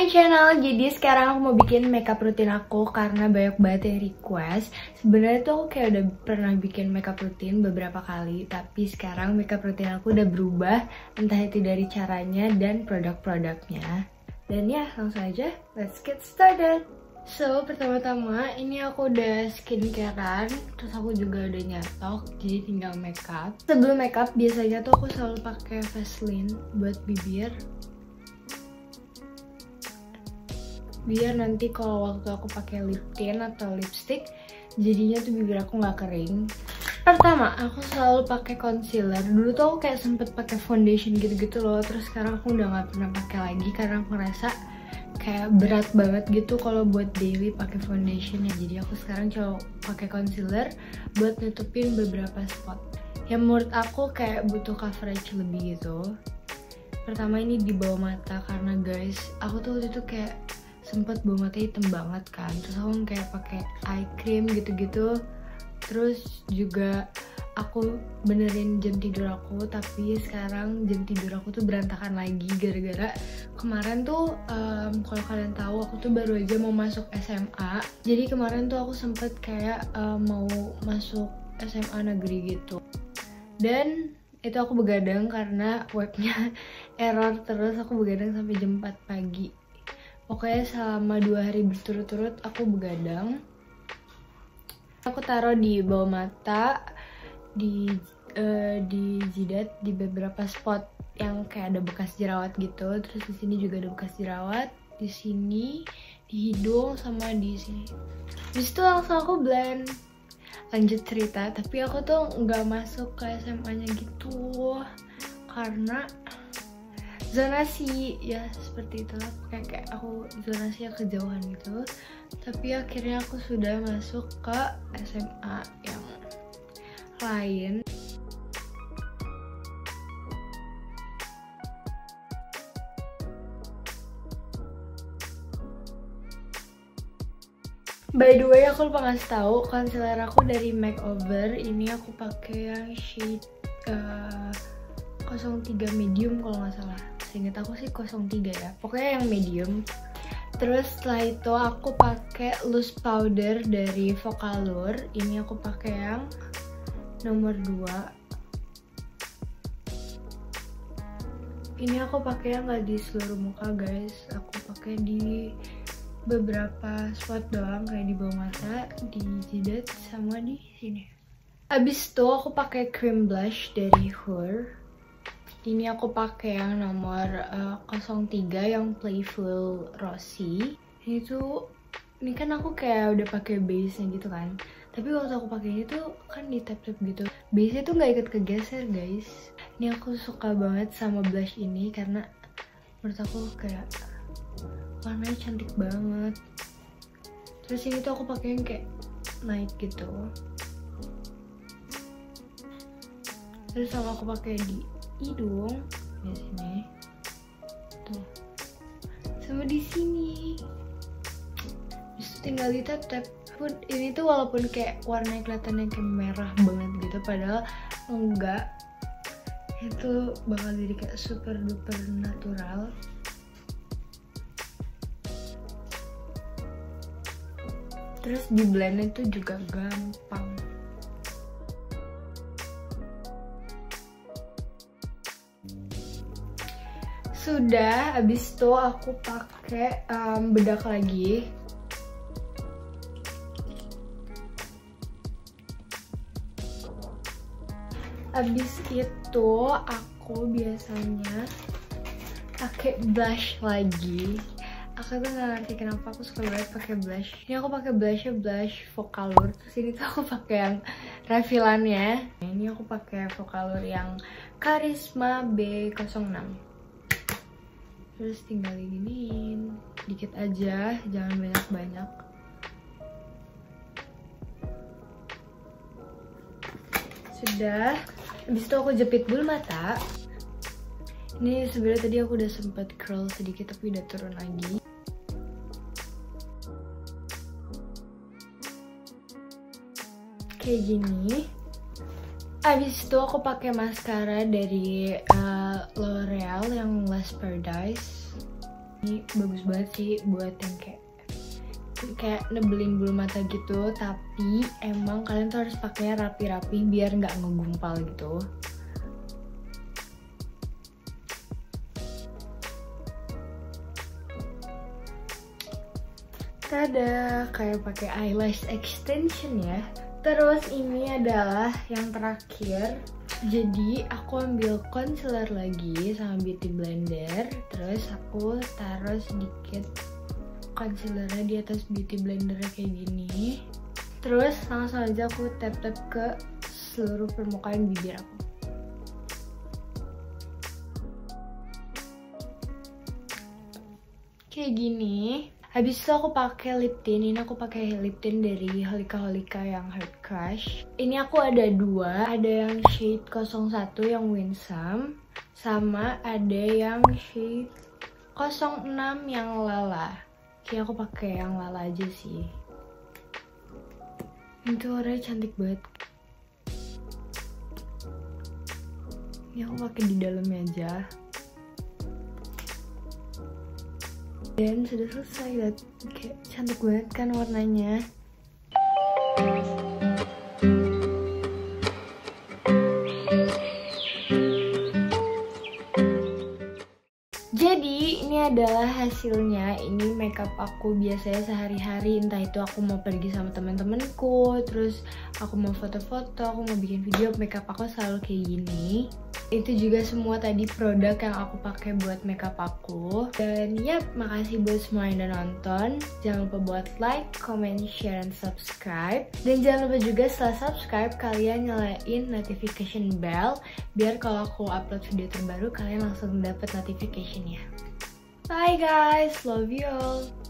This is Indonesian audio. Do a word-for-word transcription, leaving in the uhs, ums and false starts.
my channel. Jadi sekarang aku mau bikin makeup rutin aku karena banyak banget yang request. Sebenarnya tuh aku kayak udah pernah bikin makeup rutin beberapa kali, tapi sekarang makeup rutin aku udah berubah, entah itu dari caranya dan produk-produknya. Dan ya, langsung aja, let's get started. So, pertama-tama ini aku udah skincarean, terus aku juga udah nyatok, jadi tinggal makeup. Sebelum makeup biasanya tuh aku selalu pakai Vaseline buat bibir. Biar nanti kalau waktu aku pakai lip tint atau lipstick, jadinya tuh bibir aku nggak kering. Pertama, aku selalu pakai concealer. Dulu tuh aku kayak sempet pakai foundation gitu-gitu loh, terus sekarang aku udah nggak pernah pakai lagi karena aku ngerasa kayak berat banget gitu kalau buat daily pakai foundation ya. Jadi aku sekarang coba pakai concealer buat nutupin beberapa spot yang menurut aku kayak butuh coverage lebih gitu. Pertama ini di bawah mata, karena guys aku tuh waktu itu kayak sempet bawah mata hitam banget kan, terus aku kayak pakai eye cream gitu-gitu. Terus juga aku benerin jam tidur aku, tapi sekarang jam tidur aku tuh berantakan lagi gara-gara kemarin tuh um, kalau kalian tahu aku tuh baru aja mau masuk S M A. Jadi kemarin tuh aku sempet kayak um, mau masuk S M A negeri gitu, dan itu aku begadang karena webnya error, terus aku begadang sampai jam empat pagi. Pokoknya selama dua hari berturut-turut aku begadang. Aku taruh di bawah mata, di uh, di jidat, di beberapa spot yang kayak ada bekas jerawat gitu. Terus di sini juga ada bekas jerawat, di sini, di hidung, sama di sini. Habis itu langsung aku blend. Lanjut cerita, tapi aku tuh nggak masuk ke S M A-nya gitu karena zonasi, ya seperti itulah, kayak kayak aku zonasi yang kejauhan gitu. Tapi akhirnya aku sudah masuk ke S M A yang lain. By the way, aku lupa ngasih tahu concealer aku dari Makeover. Ini aku pakai yang shade uh, nol tiga medium kalau nggak salah. Seingat aku sih nol tiga ya. Pokoknya yang medium. Terus setelah itu aku pakai loose powder dari Vocalour. Ini aku pakai yang nomor dua. Ini aku pakai yang nggak di seluruh muka guys. Aku pakai di beberapa spot doang, kayak di bawah mata, di jidat, sama di sini. Abis itu aku pakai cream blush dari Hur. Ini aku pakai yang nomor uh, nol tiga yang Playful Rosy. Ini tuh, ini kan aku kayak udah pakai base-nya gitu kan. Tapi waktu aku pakai ini tuh kan di tap-tap gitu. Base-nya tuh nggak ikut kegeser guys. Ini aku suka banget sama blush ini karena menurut aku kayak warnanya cantik banget. Terus ini tuh aku pakai yang kayak night gitu. Terus sama aku pakai di hidung, di sini, tuh, sama di sini. Terus tinggal di tap tap. Ini tuh walaupun kayak warnanya kelihatannya kayak merah banget gitu, padahal enggak. Itu bakal jadi kayak super duper natural. Terus di blendnya tuh juga gampang. Sudah, abis itu aku pakai um, bedak lagi. Abis itu aku biasanya pakai blush lagi. Aku tuh gak ngerti kenapa aku suka banget pakai blush. Ini aku pakai blushnya blush Vocalour. Terus ini tuh aku pakai yang refilannya. Ini aku pakai Vocalour yang Charisma B nol enam. Terus tinggal diginiin dikit aja, jangan banyak-banyak. Sudah. Habis itu aku jepit bulu mata. Ini sebenarnya tadi aku udah sempet curl sedikit tapi udah turun lagi. Kayak gini. Abis itu aku pakai maskara dari uh, L'Oreal yang Last Paradise. Ini bagus banget sih buat yang kayak kayak nebelin bulu mata gitu, tapi emang kalian tuh harus pakainya rapi-rapi biar nggak ngegumpal gitu. Tada, kayak pakai eyelash extension ya. Terus ini adalah yang terakhir. Jadi aku ambil concealer lagi sama beauty blender. Terus aku taruh sedikit concealernya di atas beauty blender kayak gini. Terus langsung aja aku tap-tap ke seluruh permukaan bibir aku. Kayak gini. Habis itu aku pakai lip tint. Ini aku pakai lip tint dari Holika Holika yang Heart Crush. Ini aku ada dua, ada yang shade nol satu yang Winsome, sama ada yang shade nol enam yang Lala. Oke, aku pakai yang Lala aja sih. Itu warnanya cantik banget. Ini aku pakai di dalamnya aja. Dan sudah selesai, lihat. Kayak cantik banget kan warnanya. Jadi ini adalah hasilnya. Ini makeup aku biasanya sehari-hari, entah itu aku mau pergi sama teman-temanku, terus aku mau foto-foto, aku mau bikin video, makeup aku selalu kayak gini. Itu juga semua tadi produk yang aku pakai buat makeup aku. Dan yap, makasih buat semua yang udah nonton. Jangan lupa buat like, comment, share, and subscribe. Dan jangan lupa juga setelah subscribe kalian nyalain notification bell, biar kalau aku upload video terbaru kalian langsung dapat notification-nya. Bye guys, love you all.